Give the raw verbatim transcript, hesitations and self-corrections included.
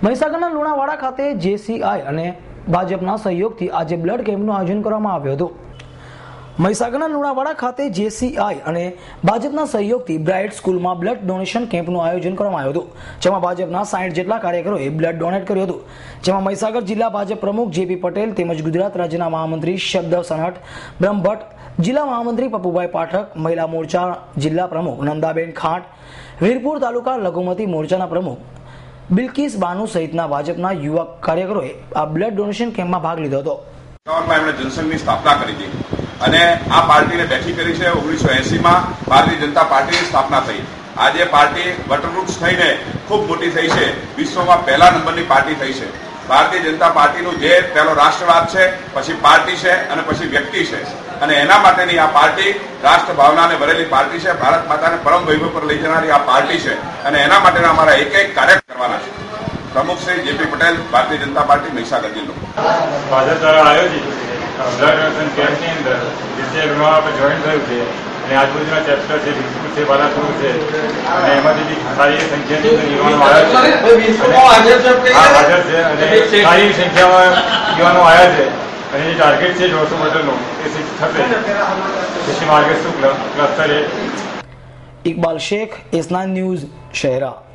મહીસાગરના લુણાવાડા ખાતે જેસીઆઈ અને ભાજપના સહયોગથી આજે બ્લડ કેમ્પનું આયોજન કરવામાં આવ્યું હતું। મહીસાગરના લુણાવાડા ખાતે જેસીઆઈ અને ભાજપના સહયોગથી બ્રાઇટ સ્કૂલમાં બ્લડ ડોનેશન કેમ્પનું આયોજન કરવામાં આવ્યું હતું, જેમાં ભાજપના સાઠ જેટલા કાર્યકરોએ બ્લડ ડોનેટ કર્યું હતું, જેમાં મહીસાગર જિલ્લા ભાજપ પ્રમુખ જેપી પટેલ તેમજ ગુજરાત રાજ્યના મહામંત્રી શબ્દ સનહટ બ્રહ્મભટ્ટ, જિલ્લા મહામંત્રી પપ્પુભાઈ પાઠક, મહિલા મોરચા જિલ્લા પ્રમુખ નંદાબેન ખાંટ, વીરપુર તાલુકા લઘુમતી મોરચાના પ્રમુખ બિલકિસ બાનુ સહિતના ભાજપના યુવા કાર્યકરોએ આ બ્લડ ડોનેશન કેમ્પમાં ભાગ લીધો હતો। એમણે જનસંઘની સ્થાપના કરી હતી અને આ પાર્ટીને બેઠી કરી છે। ઓગણીસો એસી માં ભારતીય જનતા પાર્ટીની સ્થાપના થઈ। આજે પાર્ટી વટવૃક્ષ થઈને ખૂબ મોટી થઈ છે, વિશ્વમાં પહેલા નંબરની પાર્ટી થઈ છે। ભારતીય જનતા પાર્ટીનું જે પહેલો રાષ્ટ્રવાદ છે, પછી પાર્ટી છે અને પછી વ્યક્તિ છે, અને એના માટેની આ પાર્ટી રાષ્ટ્ર ભાવનાને ભરેલી પાર્ટી છે। ભારત માતાને પરમ વૈભવ પર લઈ જનારી આ પાર્ટી છે અને એના માટેના અમારા એક એક કાર્ય કરવાના છે। પ્રમુખ શ્રી જેપી પટેલ, ભારતીય જનતા પાર્ટી, મહીસાગર જિલ્લો। ભાજપ દ્વારા આયોજિત બ્લડ ડોનેશન કેમ્પની અંદર વિજય લુણાવાડા પર જોઈન થયું છે અને આજુબાજુના ચેપ્ટર છે, વિજપુર છે, બાલાપુર છે અને એમાંથી બી સારી સંખ્યાની યુવાનો આવ્યા છે। હાજર છે અને સારી સંખ્યામાં યુવાનો આવ્યા છે અને જે ટાર્ગેટ છે દોઢસો મીટરનું એ સિક્સ થશે। Shri Margesh Shukla, cluster A. Iqbal Shaikh, S nine news, Shehera.